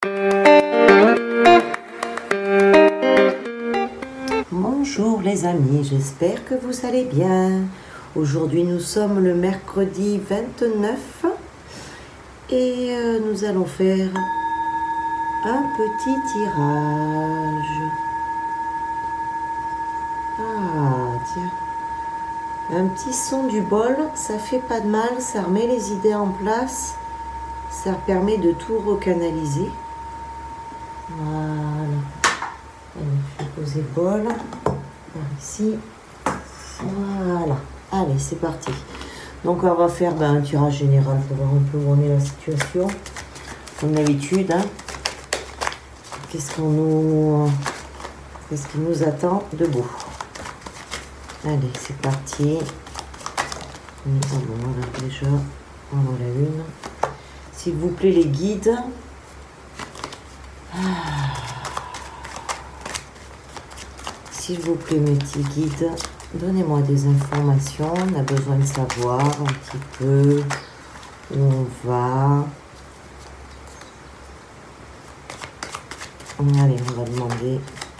Bonjour les amis, j'espère que vous allez bien. Aujourd'hui nous sommes le mercredi 29 et nous allons faire un petit tirage. Ah tiens, un petit son du bol, ça fait pas de mal, ça remet les idées en place, ça permet de tout recanaliser. Voilà. Allez, je vais poser le bol par ici. Voilà. Allez, c'est parti. Donc, on va faire un tirage général pour voir un peu où on est la situation. Comme d'habitude, hein. Qu'est-ce qui nous attend de beau? Allez, c'est parti. Voilà, déjà, on en a une. S'il vous plaît, les guides. S'il vous plaît, mes petits guides, donnez-moi des informations. On a besoin de savoir un petit peu où on va. Allez, on va demander.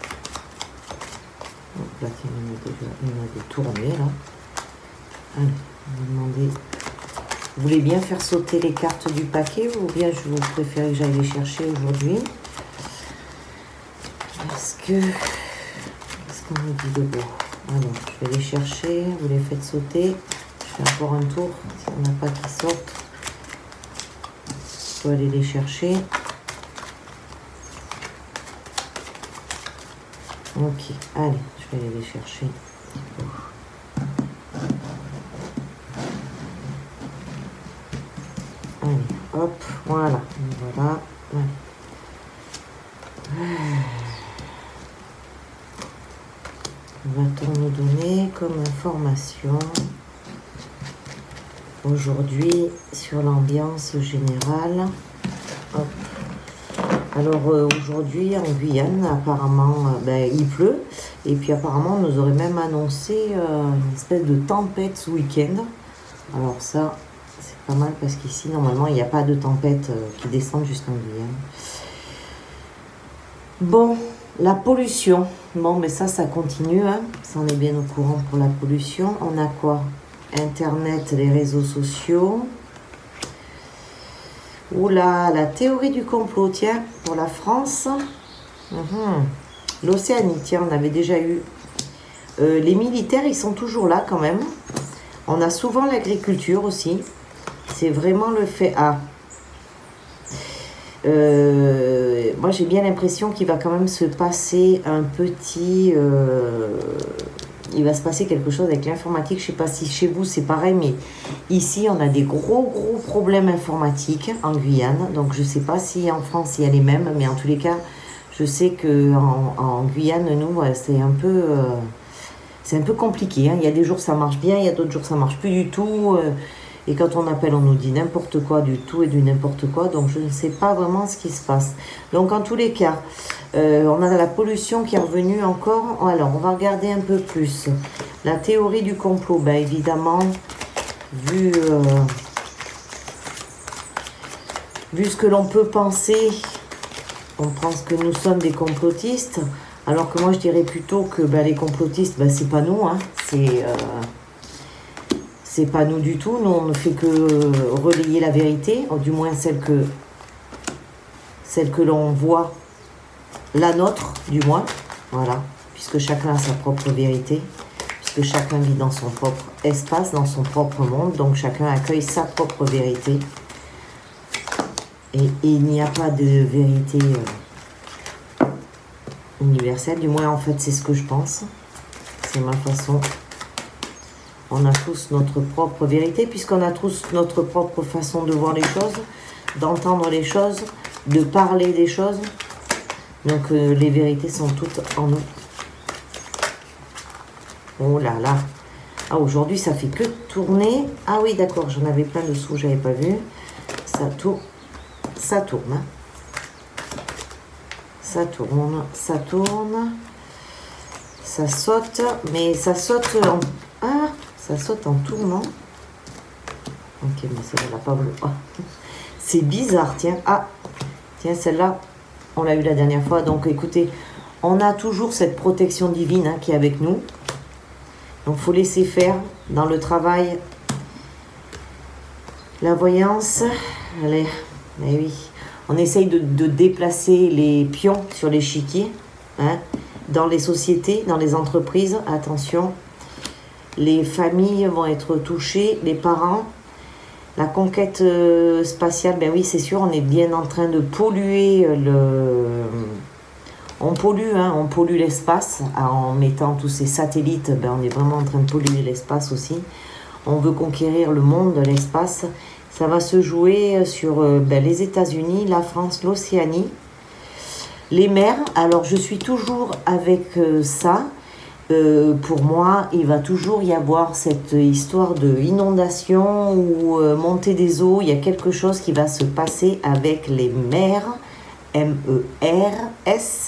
Donc là, il y en a des tournées, là. Allez, on va demander. Vous voulez bien faire sauter les cartes du paquet ou bien je vous préfère que j'aille les chercher aujourd'hui? Parce que... qu'on me dit de beau. Alors, je vais les chercher, vous les faites sauter. Je fais encore un tour, si on n'a pas qui sortent. Je peux aller les chercher. Ok, allez, je vais aller les chercher. Allez, hop, voilà. Voilà. Allez. Va-t-on nous donner comme information aujourd'hui sur l'ambiance générale? Hop. Alors aujourd'hui en Guyane, apparemment, il pleut. Et puis apparemment, on nous aurait même annoncé une espèce de tempête ce week-end. Alors ça, c'est pas mal parce qu'ici, normalement, il n'y a pas de tempête qui descend jusqu'en Guyane. Bon. La pollution, bon, mais ça continue, hein. Ça, on est bien au courant pour la pollution. On a quoi? Internet, les réseaux sociaux. Oula, la théorie du complot, tiens, pour la France. L'Océanie, tiens, on avait déjà eu. Les militaires, ils sont toujours là quand même. On a souvent l'agriculture aussi. C'est vraiment le fait... moi j'ai bien l'impression qu'il va quand même se passer un petit... il va se passer quelque chose avec l'informatique. Je sais pas si chez vous c'est pareil, mais ici on a des gros problèmes informatiques en Guyane. Donc je sais pas si en France il y a les mêmes, mais en tous les cas, je sais que en Guyane, nous, c'est un peu compliqué, hein. Il y a des jours ça marche bien, il y a d'autres jours ça marche plus du tout. Et quand on appelle, on nous dit n'importe quoi, du tout et du n'importe quoi. Donc, je ne sais pas vraiment ce qui se passe. Donc, en tous les cas, on a la pollution qui est revenue encore. Alors, on va regarder un peu plus. La théorie du complot, ben, évidemment, vu ce que l'on peut penser, on pense que nous sommes des complotistes. Alors que moi, je dirais plutôt que les complotistes, c'est pas nous, hein. C'est pas nous du tout. Nous, on ne fait que relayer la vérité, ou du moins celle que l'on voit, la nôtre, du moins. Voilà. Puisque chacun a sa propre vérité, puisque chacun vit dans son propre espace, dans son propre monde. Donc, chacun accueille sa propre vérité. Et il n'y a pas de vérité universelle. Du moins, en fait, c'est ce que je pense. C'est ma façon. On a tous notre propre vérité, puisqu'on a tous notre propre façon de voir les choses, d'entendre les choses, de parler des choses. Donc, les vérités sont toutes en nous. Oh là là. Ah, aujourd'hui, ça fait que tourner. Ah oui, d'accord, j'en avais plein dessous, j'avais pas vu. Ça tourne. Ça tourne. Hein. Ça tourne, ça tourne. Ça saute, mais ça saute en... Ah, ça saute en tournant. Ok, mais celle-là, pas bleu. Oh. C'est bizarre, tiens. Ah, tiens, celle-là, On l'a eu la dernière fois. Donc écoutez, on a toujours cette protection divine qui est avec nous. Donc il faut laisser faire dans le travail. La voyance, allez, mais oui. On essaye de déplacer les pions sur l'échiquier. Dans les sociétés, dans les entreprises, attention. Les familles vont être touchées, les parents. La conquête spatiale, ben oui, c'est sûr, on est bien en train de polluer on pollue l'espace en mettant tous ces satellites. Ben, on est vraiment en train de polluer l'espace aussi. On veut conquérir le monde, l'espace. Ça va se jouer sur les États-Unis, la France, l'Océanie, les mers. Alors, je suis toujours avec ça. Pour moi, il va toujours y avoir cette histoire de inondation ou montée des eaux. Il y a quelque chose qui va se passer avec les mers, M-E-R-S.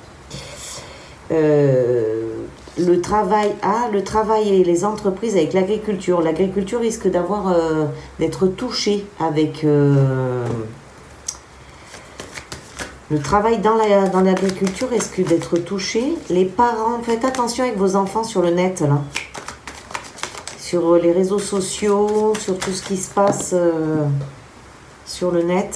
Le travail et les entreprises avec l'agriculture. L'agriculture risque d'être touchée avec le travail dans l'agriculture risque d'être touché. Les parents, faites attention avec vos enfants sur le net, là. Sur les réseaux sociaux, sur tout ce qui se passe sur le net.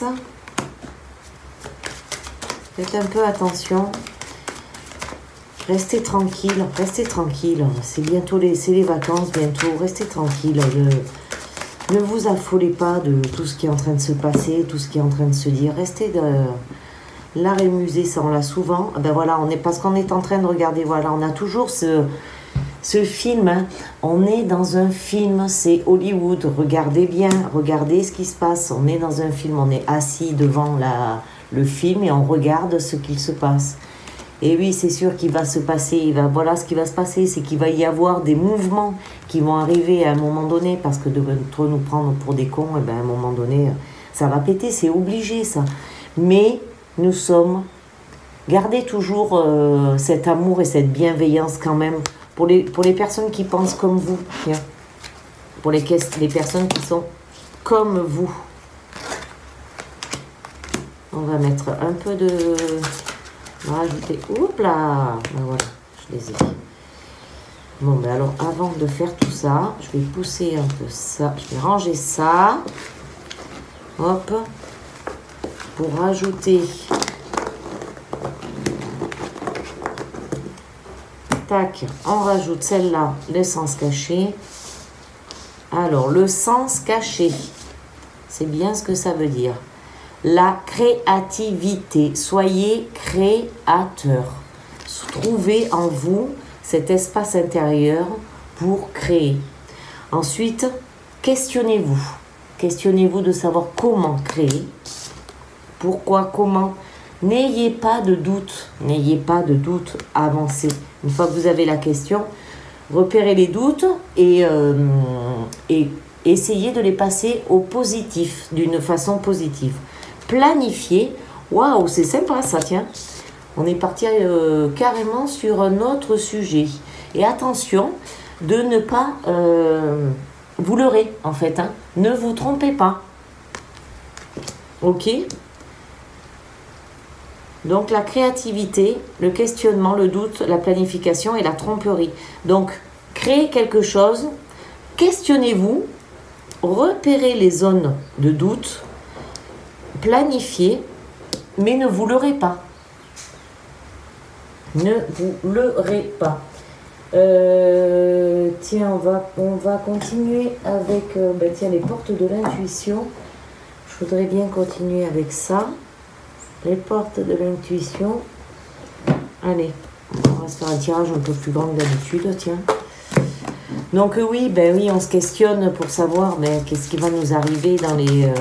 Faites un peu attention. Restez tranquille, restez tranquille. C'est bientôt les vacances, bientôt. Restez tranquille. Ne vous affolez pas de tout ce qui est en train de se passer, tout ce qui est en train de se dire. Restez l'art et le musée, ça on l'a souvent. Ben voilà, parce qu'on est en train de regarder, voilà, on a toujours ce film. On est dans un film, c'est Hollywood. Regardez bien, regardez ce qui se passe. On est dans un film, on est assis devant le film et on regarde ce qu'il se passe. Et oui, c'est sûr qu'il va se passer, voilà ce qui va se passer, c'est qu'il va y avoir des mouvements qui vont arriver à un moment donné, parce que de trop nous prendre pour des cons, à un moment donné, ça va péter, c'est obligé ça. Mais nous sommes, gardez toujours cet amour et cette bienveillance quand même, pour les personnes qui pensent comme vous, tiens. Pour les personnes qui sont comme vous. On va mettre un peu de... On va rajouter, oups là, ben voilà, je les ai. Bon, ben alors, avant de faire tout ça, je vais pousser un peu ça, je vais ranger ça, hop, pour rajouter, tac, on rajoute celle-là, le sens caché. Alors, le sens caché, c'est bien ce que ça veut dire. La créativité. Soyez créateur. Trouvez en vous cet espace intérieur pour créer. Ensuite, questionnez-vous. Questionnez-vous de savoir comment créer. Pourquoi, comment. N'ayez pas de doute. N'ayez pas de doute. Avancez. Une fois que vous avez la question, repérez les doutes et essayez de les passer au positif, d'une façon positive. Planifier, waouh, c'est sympa ça, tiens. On est parti carrément sur un autre sujet. Et attention de ne pas vous leurrer, en fait. Ne vous trompez pas. Ok? Donc, la créativité, le questionnement, le doute, la planification et la tromperie. Donc, créez quelque chose, questionnez-vous, repérez les zones de doute, planifiez, mais ne vous leurrez pas. Ne vous leurrez pas. Tiens, on va continuer avec les portes de l'intuition. Je voudrais bien continuer avec ça. Les portes de l'intuition. Allez, on va se faire un tirage un peu plus grand que d'habitude, tiens. Donc oui, on se questionne pour savoir qu'est-ce qui va nous arriver dans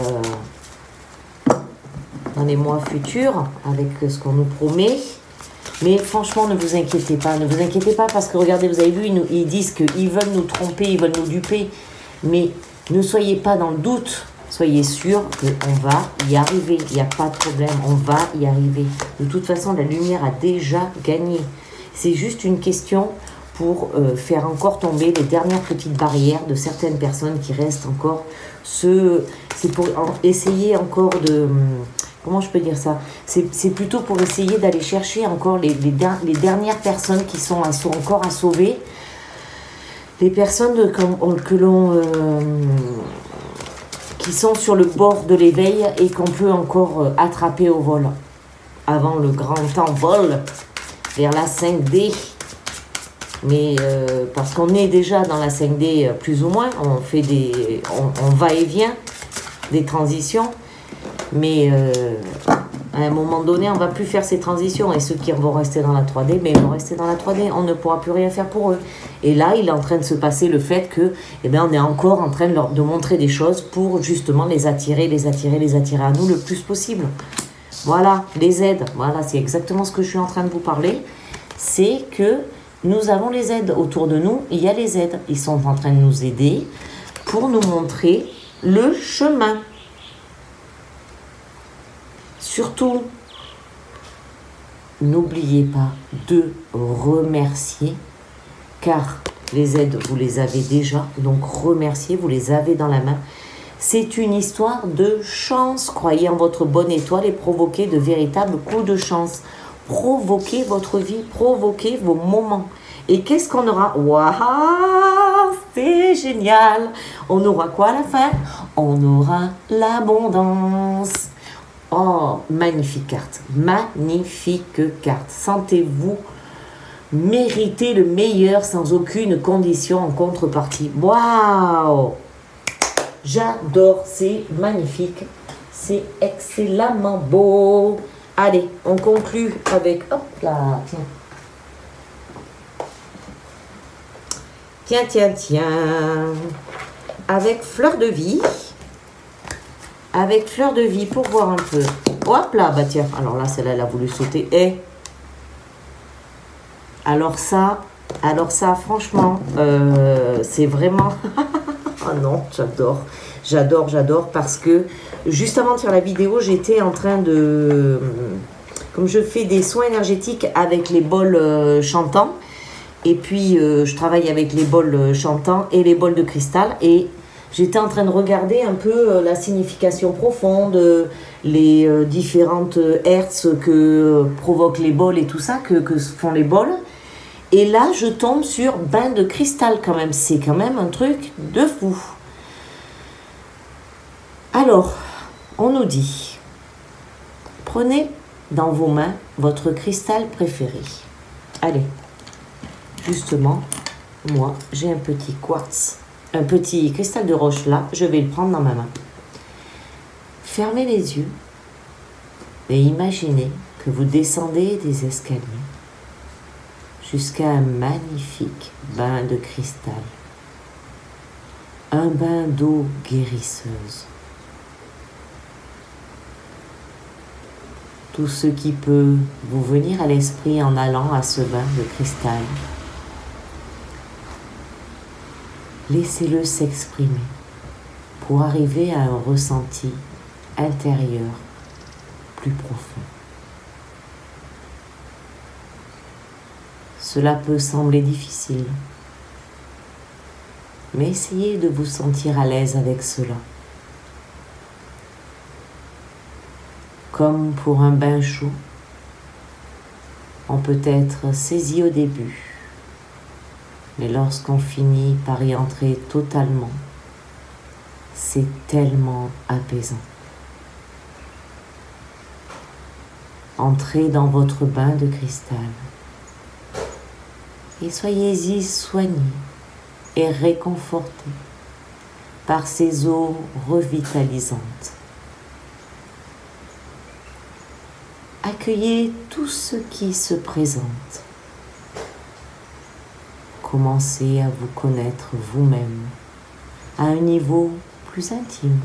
les mois futurs, avec ce qu'on nous promet. Mais franchement, ne vous inquiétez pas. Ne vous inquiétez pas parce que, regardez, vous avez vu, ils disent qu'ils veulent nous tromper, ils veulent nous duper. Mais ne soyez pas dans le doute. Soyez sûr qu'on va y arriver. Il n'y a pas de problème, on va y arriver. De toute façon, la lumière a déjà gagné. C'est juste une question pour faire encore tomber les dernières petites barrières de certaines personnes qui restent encore. C'est pour essayer encore comment je peux dire ça? C'est plutôt pour essayer d'aller chercher encore les dernières personnes qui sont encore à sauver. Les personnes qui sont sur le bord de l'éveil et qu'on peut encore attraper au vol. Avant le grand envol vers la 5D. Mais parce qu'on est déjà dans la 5D plus ou moins, on va et vient des transitions. Mais à un moment donné, on ne va plus faire ces transitions. Et ceux qui vont rester dans la 3D, mais ils vont rester dans la 3D. On ne pourra plus rien faire pour eux. Et là, il est en train de se passer le fait que, eh bien, on est encore en train de montrer des choses pour justement les attirer à nous le plus possible. Voilà, les aides. Voilà, c'est exactement ce que je suis en train de vous parler. C'est que nous avons les aides autour de nous. Il y a les aides. Ils sont en train de nous aider pour nous montrer le chemin. Surtout, n'oubliez pas de remercier, car les aides, vous les avez déjà, donc remerciez, vous les avez dans la main. C'est une histoire de chance. Croyez en votre bonne étoile et provoquez de véritables coups de chance. Provoquez votre vie, provoquez vos moments. Et qu'est-ce qu'on aura? Waouh, c'est génial! On aura quoi à la fin? On aura l'abondance. Oh, magnifique carte, magnifique carte. Sentez-vous mériter le meilleur sans aucune condition en contrepartie. Waouh! J'adore, c'est magnifique, c'est excellemment beau. Allez, on conclut avec, hop là, tiens, avec fleur de vie. Avec fleur de vie pour voir un peu. Hop là, bah tiens, alors là, celle-là, elle a voulu sauter. Et alors ça, franchement, c'est vraiment... Oh non, j'adore parce que juste avant de faire la vidéo, j'étais en train de... Comme je fais des soins énergétiques avec les bols chantants, et puis je travaille avec les bols chantants et les bols de cristal, et j'étais en train de regarder un peu la signification profonde, les différentes hertz que provoquent les bols et tout ça, que font les bols. Et là, je tombe sur bain de cristal quand même. C'est quand même un truc de fou. Alors, on nous dit, prenez dans vos mains votre cristal préféré. Allez, justement, moi, j'ai un petit quartz. Un petit cristal de roche là, je vais le prendre dans ma main. Fermez les yeux et imaginez que vous descendez des escaliers jusqu'à un magnifique bain de cristal. Un bain d'eau guérisseuse. Tout ce qui peut vous venir à l'esprit en allant à ce bain de cristal. Laissez-le s'exprimer pour arriver à un ressenti intérieur plus profond. Cela peut sembler difficile, mais essayez de vous sentir à l'aise avec cela. Comme pour un bain chaud, on peut être saisi au début. Mais lorsqu'on finit par y entrer totalement, c'est tellement apaisant. Entrez dans votre bain de cristal et soyez-y soignés et réconfortés par ces eaux revitalisantes. Accueillez tout ce qui se présente. Commencez à vous connaître vous-même à un niveau plus intime.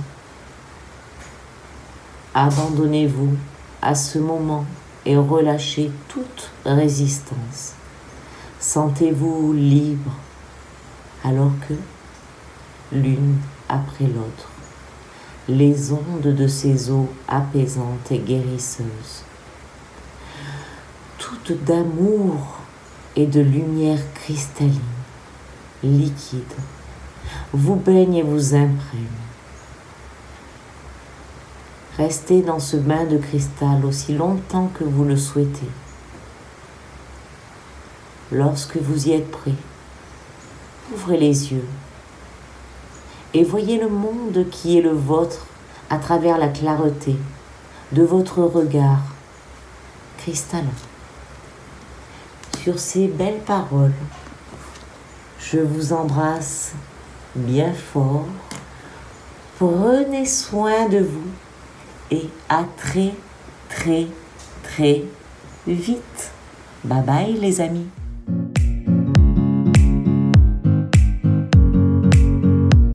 Abandonnez-vous à ce moment et relâchez toute résistance. Sentez-vous libre alors que, l'une après l'autre, les ondes de ces eaux apaisantes et guérisseuses, toutes d'amour et de lumière cristalline, liquide, vous baignent et vous imprègnent. Restez dans ce bain de cristal aussi longtemps que vous le souhaitez. Lorsque vous y êtes prêt, ouvrez les yeux et voyez le monde qui est le vôtre à travers la clarté de votre regard cristallin. Sur ces belles paroles, je vous embrasse bien fort. Prenez soin de vous et à très vite. Bye bye les amis.